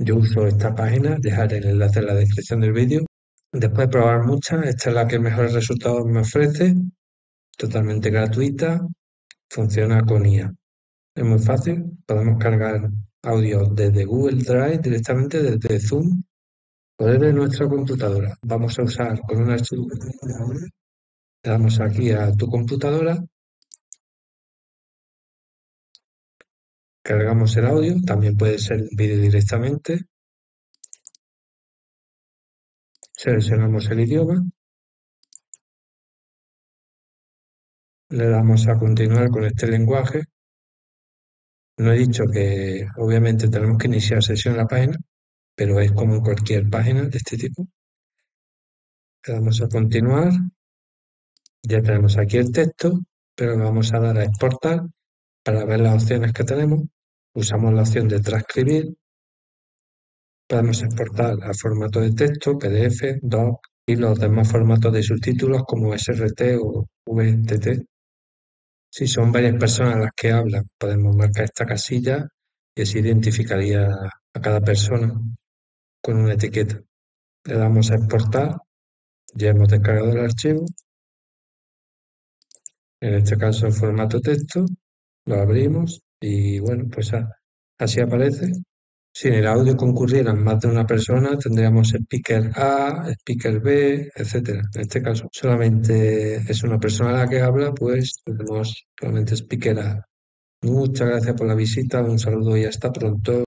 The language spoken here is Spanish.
Yo uso esta página, dejaré el enlace en la descripción del vídeo. Después de probar muchas, esta es la que mejores resultados me ofrece, totalmente gratuita, funciona con IA. Es muy fácil, podemos cargar audio desde Google Drive directamente desde Zoom o desde nuestra computadora. Vamos a usar con un archivo que tengo ahora. Le damos aquí a tu computadora, cargamos el audio, también puede ser vídeo directamente, seleccionamos el idioma, le damos a continuar con este lenguaje. No he dicho que obviamente tenemos que iniciar sesión en la página, pero es como en cualquier página de este tipo. Le damos a continuar, ya tenemos aquí el texto, pero le vamos a dar a exportar para ver las opciones que tenemos. Usamos la opción de transcribir, podemos exportar a formato de texto, PDF, doc y los demás formatos de subtítulos como SRT o VTT. Si son varias personas las que hablan, podemos marcar esta casilla y así identificaría a cada persona con una etiqueta. Le damos a exportar, ya hemos descargado el archivo, en este caso en formato texto, lo abrimos y bueno, pues así aparece. Si en el audio concurrieran más de una persona, tendríamos speaker A, speaker B, etcétera. En este caso solamente es una persona la que habla, pues tenemos solamente speaker A. Muchas gracias por la visita, un saludo y hasta pronto.